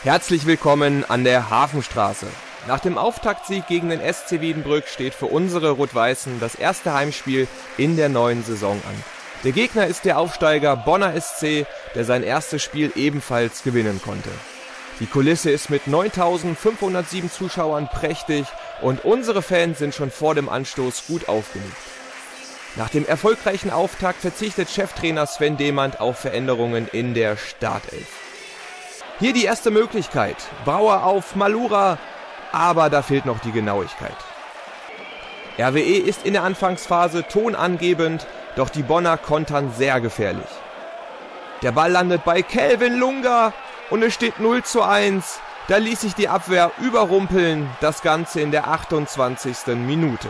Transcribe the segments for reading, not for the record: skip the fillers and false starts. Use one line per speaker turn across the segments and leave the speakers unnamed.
Herzlich willkommen an der Hafenstraße. Nach dem Auftaktsieg gegen den SC Wiedenbrück steht für unsere Rot-Weißen das erste Heimspiel in der neuen Saison an. Der Gegner ist der Aufsteiger Bonner SC, der sein erstes Spiel ebenfalls gewinnen konnte. Die Kulisse ist mit 9.507 Zuschauern prächtig und unsere Fans sind schon vor dem Anstoß gut aufgelegt. Nach dem erfolgreichen Auftakt verzichtet Cheftrainer Sven Demand auf Veränderungen in der Startelf. Hier die erste Möglichkeit, Brauer auf Malura, aber da fehlt noch die Genauigkeit. RWE ist in der Anfangsphase tonangebend, doch die Bonner kontern sehr gefährlich. Der Ball landet bei Kelvin Lunga und es steht 0:1. Da ließ sich die Abwehr überrumpeln, das Ganze in der 28. Minute.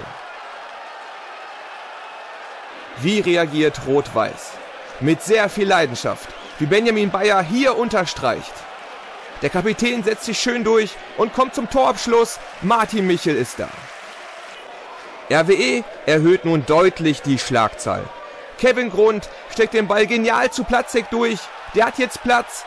Wie reagiert Rot-Weiß? Mit sehr viel Leidenschaft, wie Benjamin Bayer hier unterstreicht. Der Kapitän setzt sich schön durch und kommt zum Torabschluss. Martin Michel ist da. RWE erhöht nun deutlich die Schlagzahl. Kevin Grund steckt den Ball genial zu Platzek durch. Der hat jetzt Platz.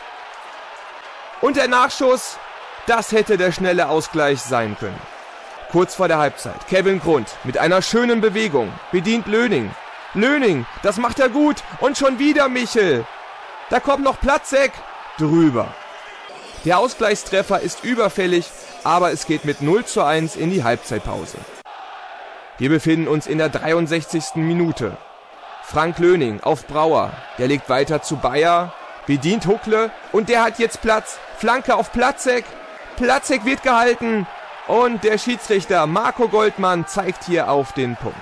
Und der Nachschuss, das hätte der schnelle Ausgleich sein können. Kurz vor der Halbzeit, Kevin Grund mit einer schönen Bewegung bedient Löning. Löning, das macht er gut und schon wieder Michel. Da kommt noch Platzek, drüber. Der Ausgleichstreffer ist überfällig, aber es geht mit 0:1 in die Halbzeitpause. Wir befinden uns in der 63. Minute. Frank Löning auf Brauer, der legt weiter zu Bayer, bedient Huckle und der hat jetzt Platz. Flanke auf Platzek, Platzek wird gehalten und der Schiedsrichter Marco Goldmann zeigt hier auf den Punkt.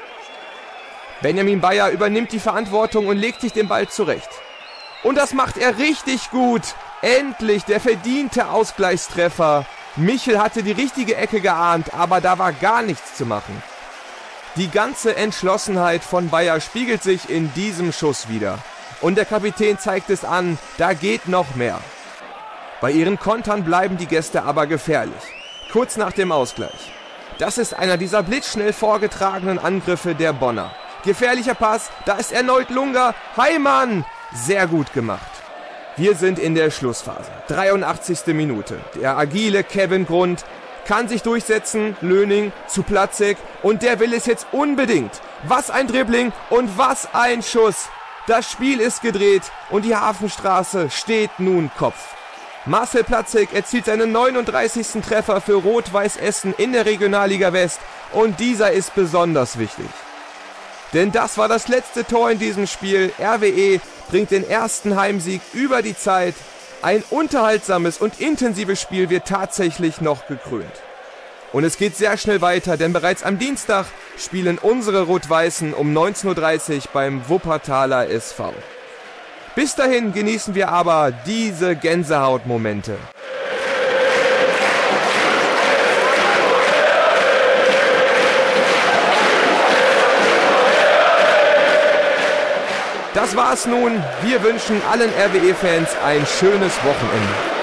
Benjamin Bayer übernimmt die Verantwortung und legt sich den Ball zurecht. Und das macht er richtig gut. Endlich der verdiente Ausgleichstreffer. Michel hatte die richtige Ecke geahnt, aber da war gar nichts zu machen. Die ganze Entschlossenheit von Bayer spiegelt sich in diesem Schuss wieder. Und der Kapitän zeigt es an, da geht noch mehr. Bei ihren Kontern bleiben die Gäste aber gefährlich. Kurz nach dem Ausgleich. Das ist einer dieser blitzschnell vorgetragenen Angriffe der Bonner. Gefährlicher Pass, da ist erneut Lunga. Heimann, sehr gut gemacht. Wir sind in der Schlussphase. 83. Minute. Der agile Kevin Grund kann sich durchsetzen. Löning zu Platzek und der will es jetzt unbedingt. Was ein Dribbling und was ein Schuss. Das Spiel ist gedreht und die Hafenstraße steht nun Kopf. Marcel Platzek erzielt seinen 39. Treffer für Rot-Weiß Essen in der Regionalliga West und dieser ist besonders wichtig. Denn das war das letzte Tor in diesem Spiel. RWE bringt den ersten Heimsieg über die Zeit. Ein unterhaltsames und intensives Spiel wird tatsächlich noch gekrönt. Und es geht sehr schnell weiter, denn bereits am Dienstag spielen unsere Rot-Weißen um 19:30 Uhr beim Wuppertaler SV. Bis dahin genießen wir aber diese Gänsehautmomente. Das war's nun. Wir wünschen allen RWE-Fans ein schönes Wochenende.